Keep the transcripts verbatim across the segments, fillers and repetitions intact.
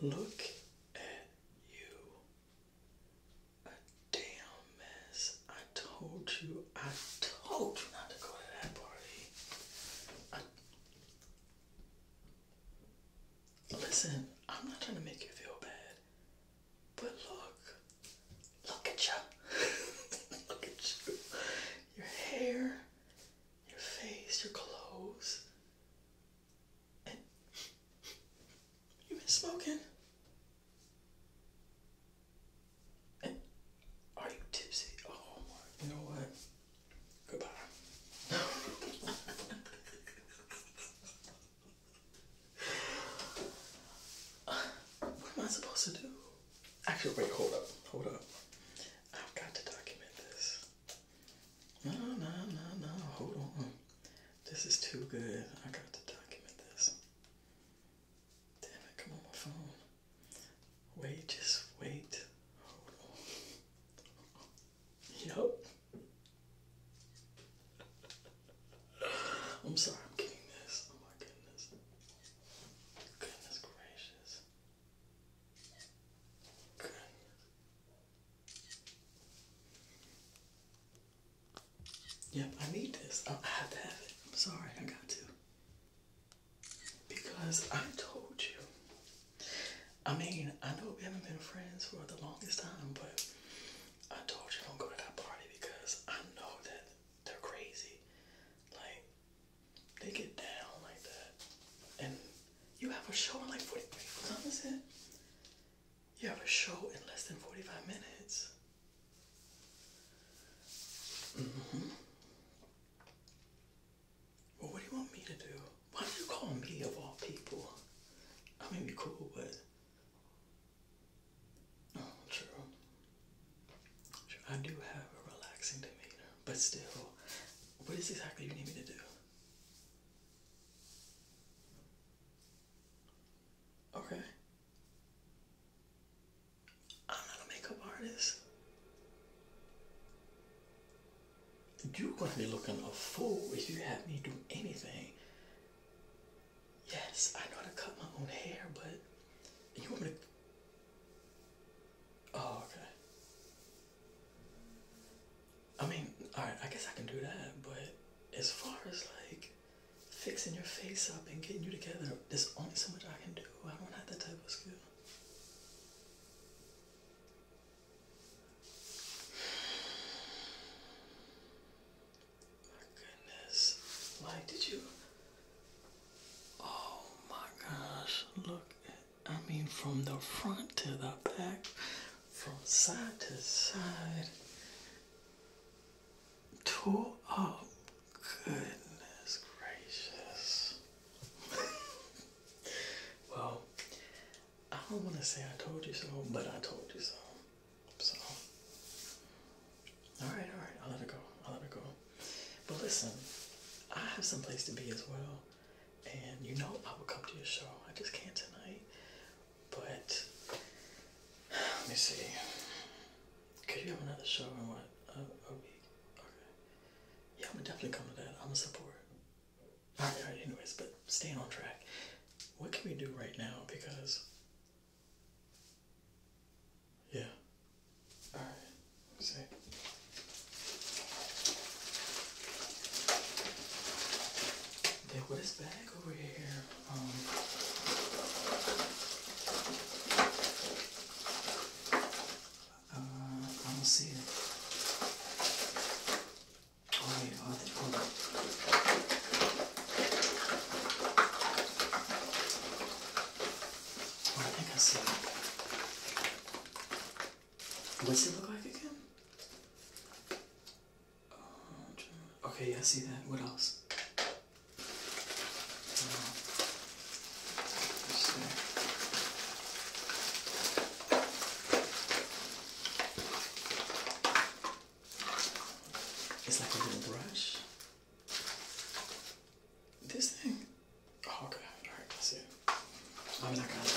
Look at you. A damn mess. I told you, I told you not to go to that party. I, listen, I'm not trying to make you feel bad, but look, look at you. Look at you. Your hair, your face, your clothes. And you've been smoking. And are you tipsy? Oh my, you know what? Goodbye. What am I supposed to do? Actually, wait, hold up, hold up. I've got to document this. No, no, no, no, hold on. This is too good. I got to document this. Damn it, come on my phone. Wait, just wait. Hold on. Yup. I'm sorry, I'm getting this. Oh my goodness. Goodness gracious. Good. Yep, I need this. I have to have it. I'm sorry, I got to. Because I told you. I mean, I know we haven't been friends for the longest time, but I told you don't go to that party because I know that they're crazy. Like, they get down like that. And you have a show in like forty, what time is it? You have a show in less than forty-five minutes. Mm-hmm. Well, what do you want me to do? Why do you call me of all people? I may be cool, but... Oh, true. True. I do have a relaxing demeanor, but still, what is exactly you need me to do? Okay. I'm not a makeup artist. You're gonna be looking a fool if you have me do anything. Yes, I know how to cut my own hair, but you want me to... Oh, okay. I mean, alright, I guess I can do that, but as far as like fixing your face up and getting you together, there's only so much I can do. I don't have that type of skill. My goodness. Like, did you... Oh my gosh, look at, I mean, from the front to the back, from side to side, tore up. Goodness gracious. Well, I don't want to say I told you so, but I told you so. So, all right, all right, I'll let it go. I'll let it go. But listen, I have some place to be as well. And you know I will come to your show. I just can't tonight. But, let me see. Could you have another show in what, a, a week? Okay. Yeah, I'm gonna definitely come to that. I'm gonna support. Alright, alright, anyways, but staying on track. What can we do right now? Because, yeah. Alright, let me see. Yeah, what is back over here? Um, uh, I don't see it. Oh wait, oh, I think, hold up. Oh, I think I see it. What's it look like again? Uh, okay, yeah, I see that. What else? It's like a little brush. This thing? Oh, okay. Alright, I see it. I mean, I got it.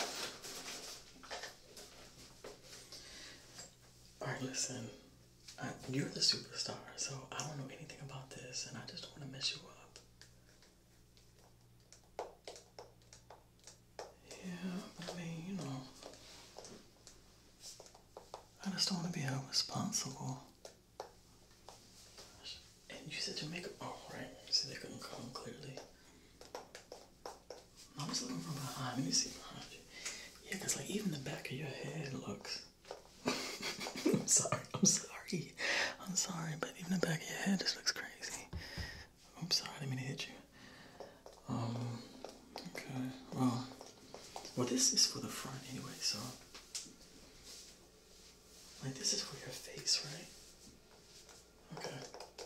Alright, listen. I, you're the superstar, so I don't know anything about this, and I just don't want to mess you up. Yeah, I mean, you know, just don't want to be irresponsible. And you said your makeup. Oh, right. You said they couldn't come clearly. I'm just looking from behind. Let me see behind you. Yeah, because like even the back of your head looks. I'm sorry. I'm sorry. I'm sorry, but even the back of your head just looks crazy. I'm sorry. I didn't mean to hit you. Um. Okay. Well. Well, this is for the front anyway, so. Like this is for your face, right? Okay.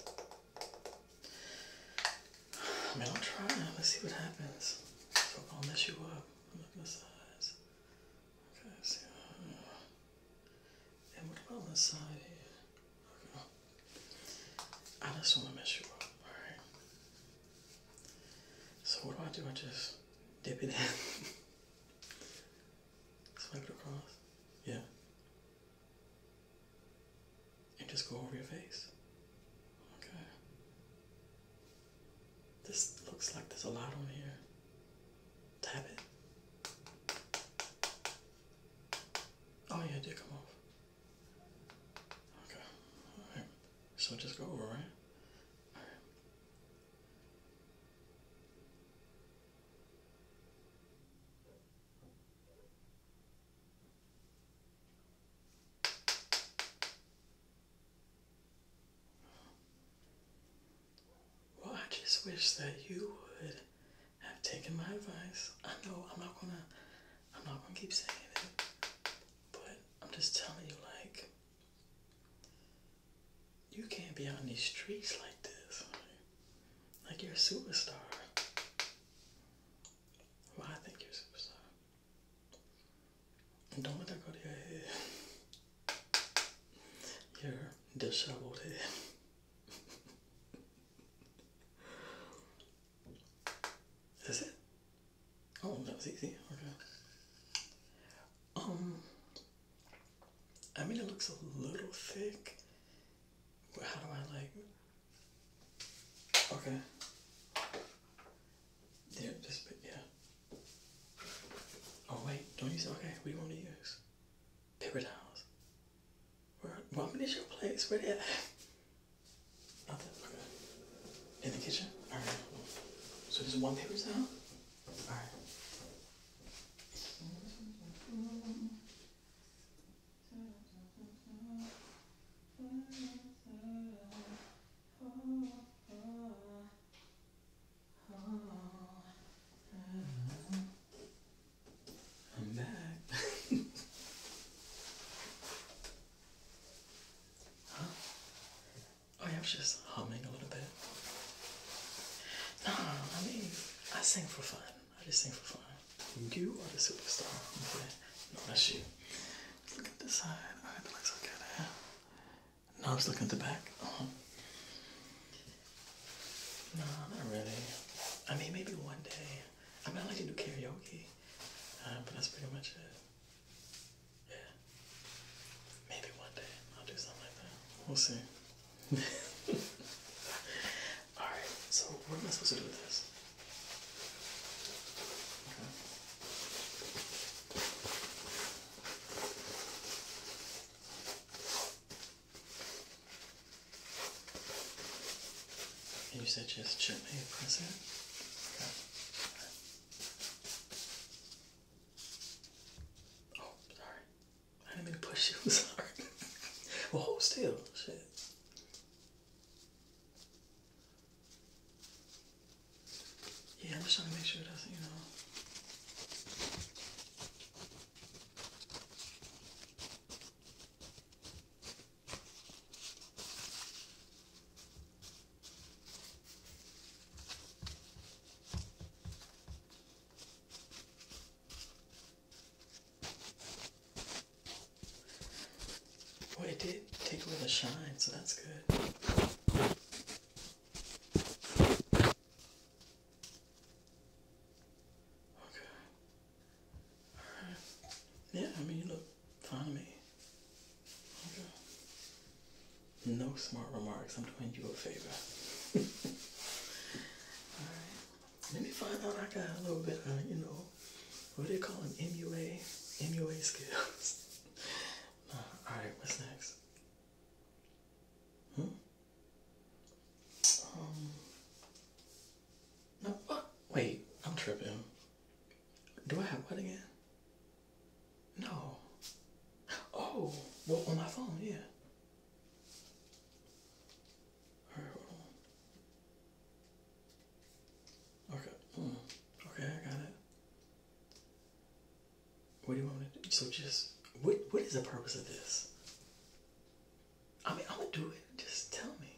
I mean, I'll try. Let's see what happens. So I'll mess you up. Look at the sides. Okay, see. Uh, and what about on the side here? Okay. I just want to mess you up. Alright. So what do I do? I just dip it in. Swipe it across. Yeah. And just go over your face. Okay. This looks like there's a lot on here. Tap it. Oh yeah, it did come off. Okay. Alright. So just go over, right? Alright. Well, I just wish that you would have taken my advice. I know I'm not gonna I'm not gonna keep saying it, but I'm just telling you, like, you can't be out in these streets like this. Like, you're a superstar. Well, I think you're a superstar. And don't let that go to your head. Your disheveled head. Is it? Oh, that was easy. Okay. Um, I mean, it looks a little thick. But how do I like? Okay. Yeah, just yeah. Oh wait, don't use. Okay, what do you want to use? Paper towels. Where? Well, I mean, it's your place. Where they at? Nothing. Okay. In the kitchen. All right. So there's one paper towel. All right. I'm back. Huh? Oh yeah, I was just humming a little bit. No, I mean, I sing for fun. I just sing for fun. You are the superstar. Okay. No, that's you. Let's look at this side. Alright, that looks okay there. No, let's look at the back. Uh-huh. No, not really. I mean, maybe one day. I mean, I like to do karaoke, uh, but that's pretty much it. Yeah. Maybe one day I'll do something like that. We'll see. Alright, so what am I supposed to do with this? Okay. And you said just gently press it? Okay. Oh, sorry. I didn't mean to push you. Sorry. Well, hold still. Shit. Yeah, I'm just trying to make sure it doesn't, you know. Well, it did take away the shine, so that's good. Okay. Alright. Yeah, I mean, you look fine to me. Okay. No smart remarks. I'm doing you a favor. Alright. Let me find out I got a little bit of, you know, what do they call them? M U A? M U A skills. Uh, Alright, what's next? Well, on my phone, yeah. Alright, hold on. Okay. Mm. Okay, I got it. What do you want me to do? So just, what, what is the purpose of this? I mean, I'm gonna do it. Just tell me.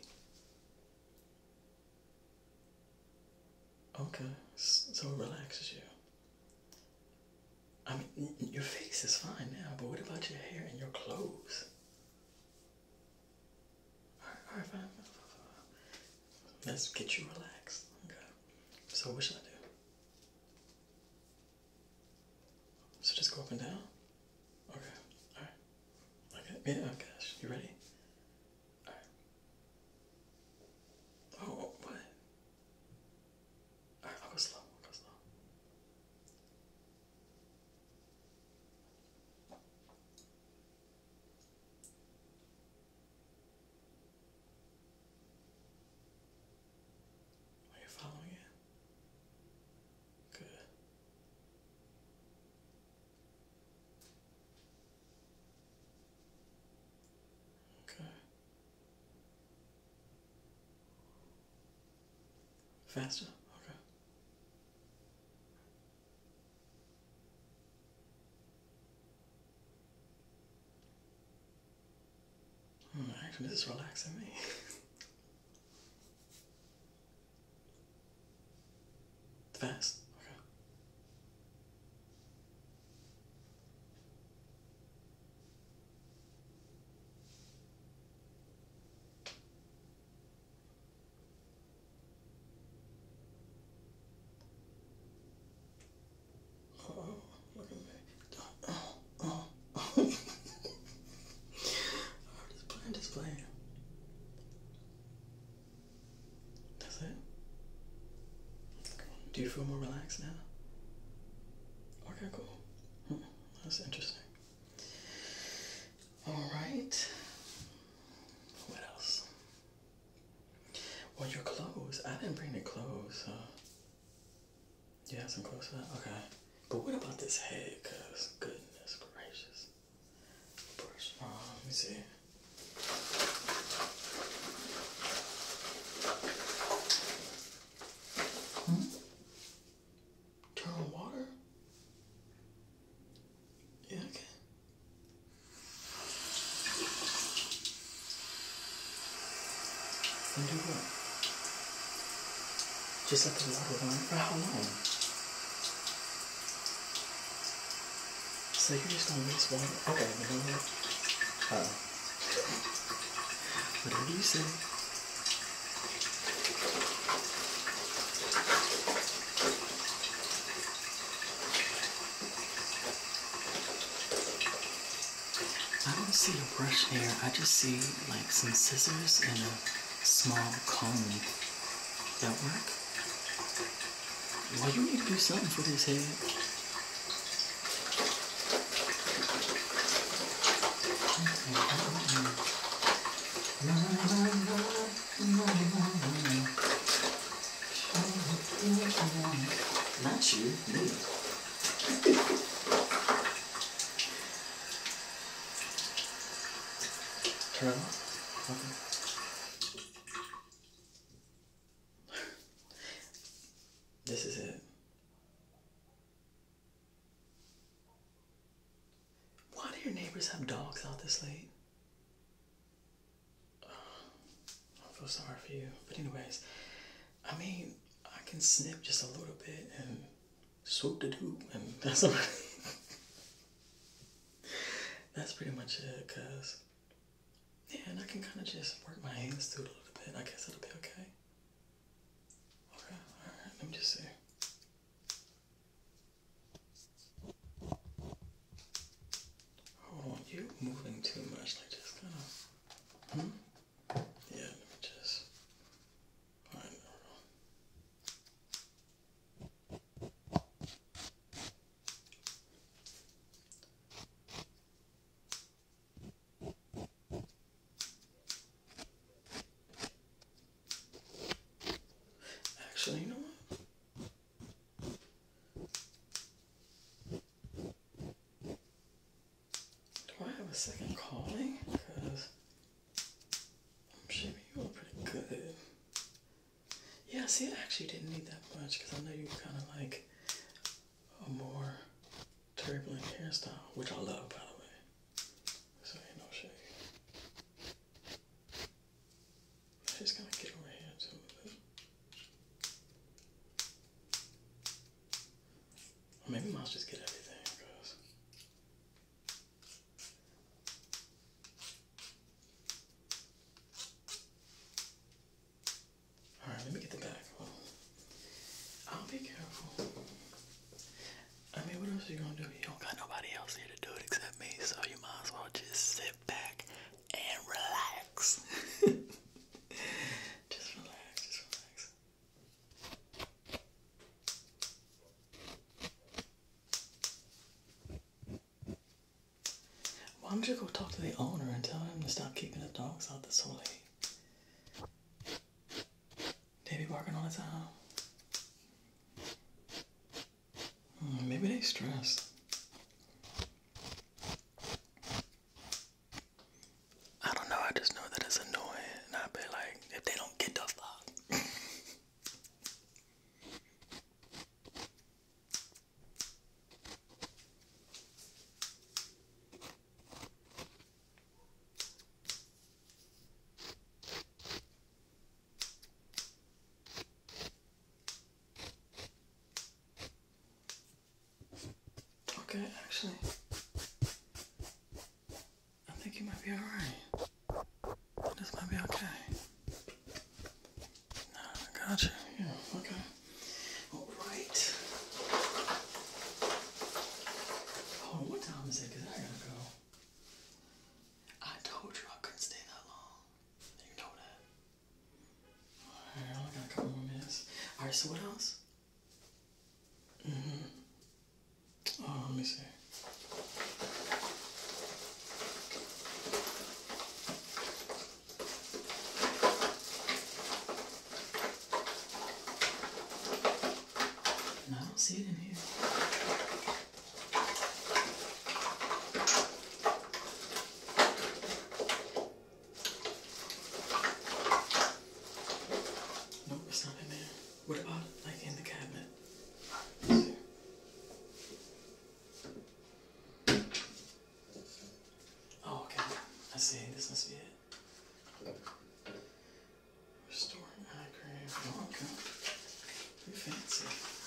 Okay, so it relaxes you. I mean, your face is fine now, but what about your hair and your clothes? Alright, alright, fine, fine, fine, fine. Let's get you relaxed. Okay. So what should I do? So just go up and down? Okay, alright. Okay, yeah, oh gosh, you ready? Alright. Oh, what? Alright, I'll go slow, I'll go slow. Are you following it? Good. Okay. Faster? Okay. Hmm, actually, this is relaxing me. Fast? Okay. Oh, look at me. Oh, oh, oh. I'm just playing, just playing. That's it? Do you feel more relaxed now? Okay, cool. Hmm, that's interesting. Alright. What else? Well, your clothes. I didn't bring the clothes, so. You have some clothes for that? Okay. But what about this head? Because, goodness gracious. Brush. Oh, let me see. Hmm? Turn on water? Yeah, okay. And do what? Just let the water run? For how long? So you're just gonna waste water? Okay, you know what? Uh, whatever you say. I don't see a brush here. I just see like some scissors and a small comb. That work? Well, you need to do something for this head. Not you, me. Turn it off. Okay. This is it. Why do your neighbors have dogs out this late? Oh, I feel sorry for you. But anyways, I mean, I can snip just a little bit and swoop the doop, and that's all. That's pretty much it, cause yeah, and I can kind of just work my hands through it a little bit. I guess it'll be okay. Okay, all right. Let me just see. Hold on, you moving too much. Like just kind of. Hmm. Yeah. Let me just. All right. Actually, you know what? a second calling because I'm shaving you up pretty good. Yeah, see, I actually didn't need that much because I know you kind of like a more turbulent hairstyle, which I love, by the way. So ain't no shade. Just gonna get over here too. Or maybe I must just get everything, cause all right, let me get the back. Hold on. I'll be careful. I mean, what else are you gonna do? You don't got nobody else here to do it except me, so you might as well just sit back and relax. Just relax, just relax. Why don't you go talk to the owner and tell him to stop keeping the dogs out this whole late? They be barking all the time. Hmm, maybe they stressed. I don't know, I just know that it's annoying. And I'd be like, if they don't get the fuck. Okay, actually, I think you might be alright. This might be okay. I got you. Yeah, okay. Alright. Hold on, what time is it? Because I gotta go. I told you I couldn't stay that long. You know that. Alright, I only got a couple more minutes. Alright, so what else? Mm-hmm. Oh, let me see. No, I don't see it in here. Nope, it's not in there. What about like in the cabinet? Let's see. Oh, okay. I see. This must be it. Restoring eye cream. Oh, okay. Pretty fancy.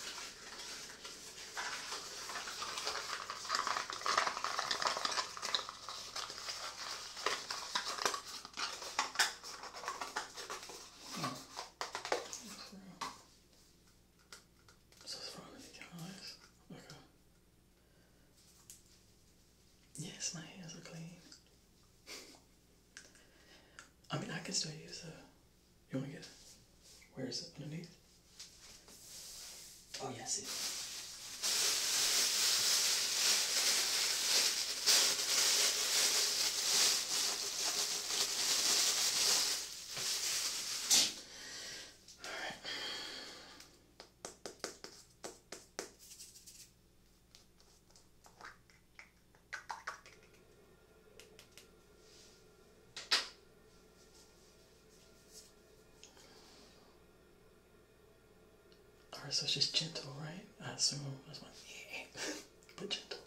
Oh, that's real. So it's for under the eyes. Okay. Yes, my hands are clean. I mean, I can still use a. You want to get it? Where is it? Underneath? Oh, yeah, I see it. Alright. Alright, so it's just gentle, right? I assume that's what. Yeah. But gentle.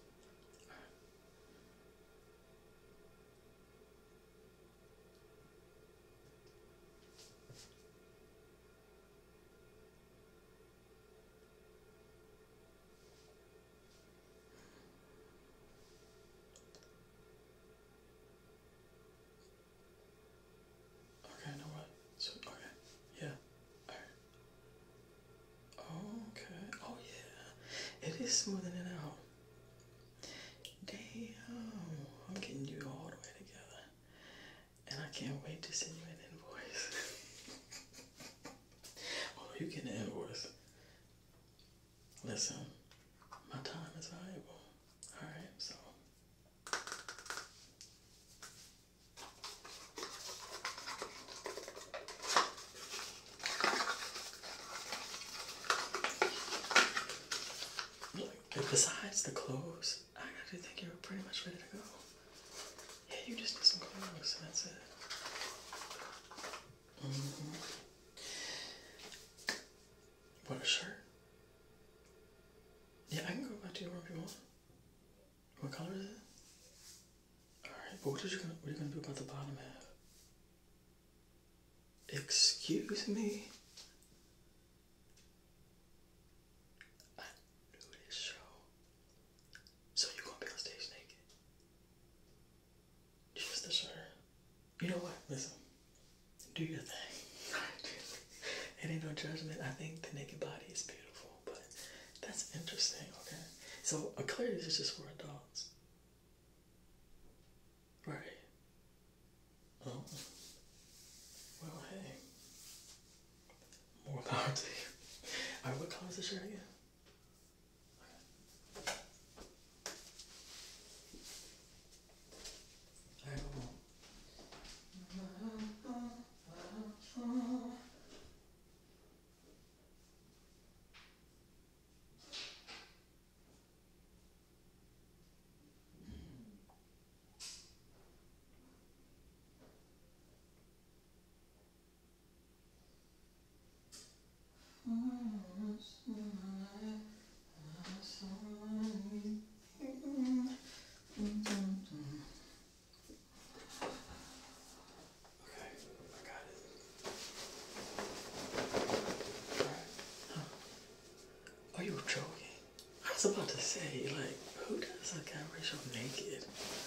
Okay, know what? So, okay. Yeah. Alright. Okay. Oh, yeah. It is smoothing it out. Damn. I'm getting you all the way together. And I can't wait to send you an invoice. Oh, you get an invoice. Listen, my time is valuable. Alright, so. Look, besides the clothes, I actually think you're pretty much ready to go. you just need some clothes, and that's it. Mm-hmm. What, a shirt? Yeah, I can go back to your room if you want. What color is it? Alright, but what are you gonna what are you gonna do about the bottom half? Excuse me? I knew this show. So you're gonna be on stage naked? Just the shirt. You know what? Listen. Do your thing. It ain't no judgment. I think the naked body is beautiful, but that's interesting, okay? So uh, clearly this is just for adults. Right. Oh. Well, hey. More power to you. Alright, what color is the shirt again? Alright, hold on. I was about to say, like, who does a camera show naked?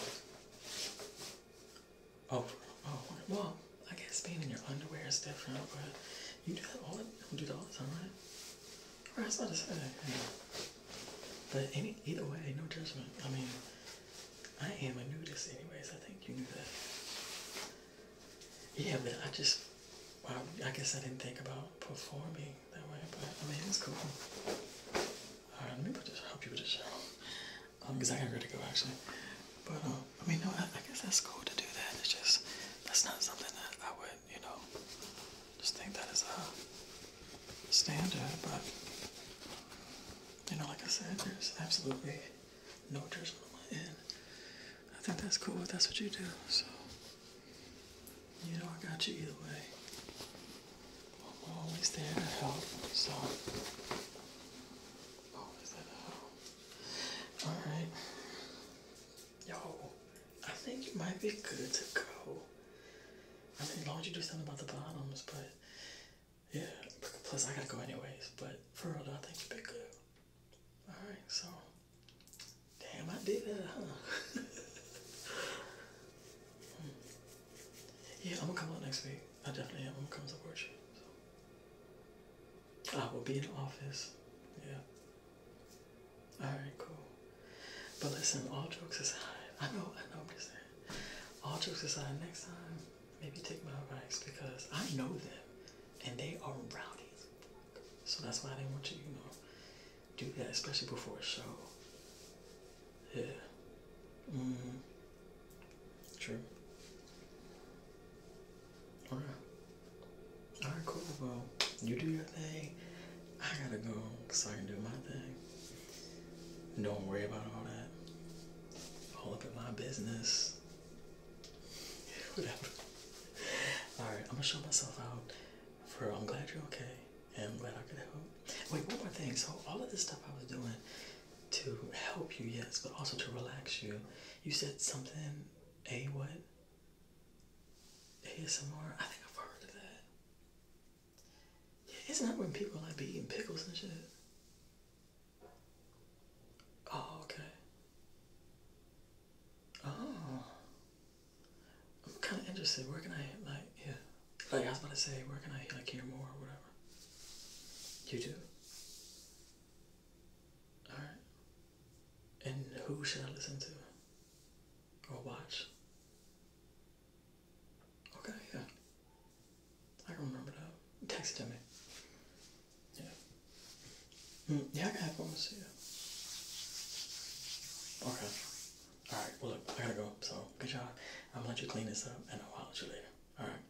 Oh, oh, well, I guess being in your underwear is different, but you do that all the, you do that all the time, right? Right, I was about to say, yeah. But any, either way, no judgment. I mean, I am a nudist anyways, I think you knew that. Yeah, but I just, well, I guess I didn't think about performing that way, but I mean, it's cool. Alright, let me put this, help you with this show. Um, because I got ready to go actually. But, um, I mean, no, I, I guess that's cool to do that. It's just, that's not something that I would, you know, just think that is a standard. But, you know, like I said, there's absolutely no judgment on my end. I think that's cool if that's what you do. So, you know, I got you either way. I'm always there to help. So, always there to help. Alright. Yo, I think you might be good to go. I mean, as long as you do something about the bottoms, but yeah, plus I gotta go anyways, but for real though, I think you'd be good. Alright, so, damn, I did that, huh? Yeah, I'm gonna come out next week. I definitely am. I'm gonna come support you. So. I will be in the office. Yeah. Alright, cool. But listen, all jokes aside, I know, I know, I'm just saying. All jokes aside, next time, maybe take my advice because I know them and they are rowdy as fuck. So that's why I didn't want you, you know, do that, especially before a show. Yeah. Mm-hmm. True. Alright. Alright, cool. Well, you do your thing. I gotta go so I can do my thing. Don't worry about all that. All up in my business. Whatever. Alright, I'm gonna show myself out. For I'm glad you're okay. And I'm glad I could help. Wait, one more thing. So all of this stuff I was doing to help you, yes, but also to relax you. You said something, A what? A S M R? I think I've heard of that. Yeah, isn't that when people like be eating pickles and shit? Oh, okay. Oh. I'm kind of interested. Where can I, like, yeah. Like, I was about to say, where can I, like, hear more or whatever? You do? Alright. And who should I listen to? Or watch? Okay, yeah. I can remember that. Text it to me. Yeah. Mm, yeah, I can have one with you. Okay. Alright, well look, I gotta go. So, good job. I'm gonna let you clean this up and I'll holler at you later. Alright.